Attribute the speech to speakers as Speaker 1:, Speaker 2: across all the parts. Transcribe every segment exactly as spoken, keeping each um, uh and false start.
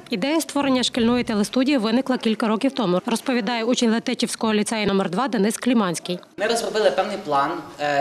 Speaker 1: Ідея створення шкільної телестудії виникла кілька років тому, розповідає учень Летичівського ліцею номер два Денис Кліманський.
Speaker 2: Ми розробили певний план,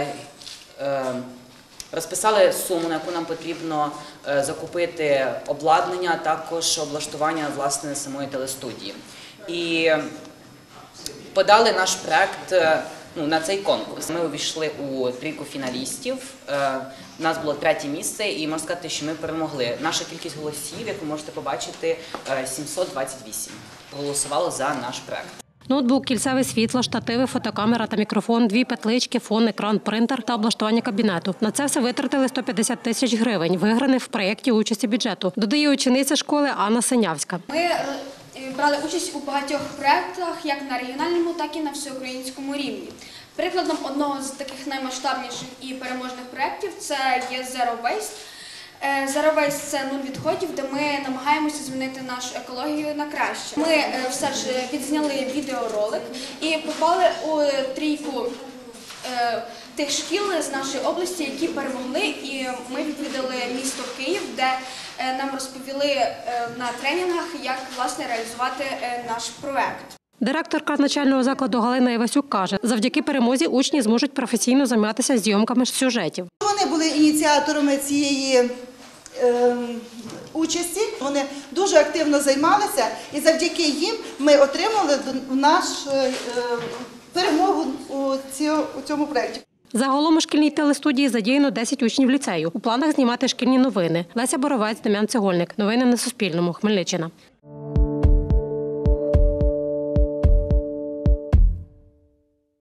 Speaker 2: розписали суму, на яку нам потрібно закупити обладнання, а також облаштування власне самої телестудії. І подали наш проект ну, на цей конкурс. Ми увійшли у трійку фіналістів, у нас було третє місце і можна сказати, що ми перемогли. Наша кількість голосів, як ви можете побачити, сімсот двадцять вісім проголосувало за наш проект.
Speaker 1: Ноутбук, кільцеве світло, штативи, фотокамера та мікрофон, дві петлички, фон, екран, принтер та облаштування кабінету. На це все витратили сто п'ятдесят тисяч гривень, виграних в проєкті участі бюджету, додає учениця школи Анна Синявська.
Speaker 3: Ми брали участь у багатьох проєктах, як на регіональному, так і на всеукраїнському рівні. Прикладом одного з таких наймасштабніших і переможних проєктів це є Zero Waste. Zero Waste – це нуль відходів, де ми намагаємося змінити нашу екологію на краще. Ми все ж відзняли відеоролик і попали у трійку тих шкіл з нашої області, які перемогли. І ми відвідали місто Київ, де нам розповіли на тренінгах, як власне реалізувати наш проєкт.
Speaker 1: Директорка навчального закладу Галина Івасюк каже, завдяки перемозі учні зможуть професійно займатися зйомками сюжетів.
Speaker 4: Вони були ініціаторами цієї е, участі, вони дуже активно займалися і завдяки їм ми отримали наш е, перемогу у, ці, у цьому проєкті.
Speaker 1: Загалом у шкільній телестудії задіяно десять учнів ліцею. У планах знімати шкільні новини. Леся Боровець, Дем'ян Цегольник. Новини на Суспільному. Хмельниччина.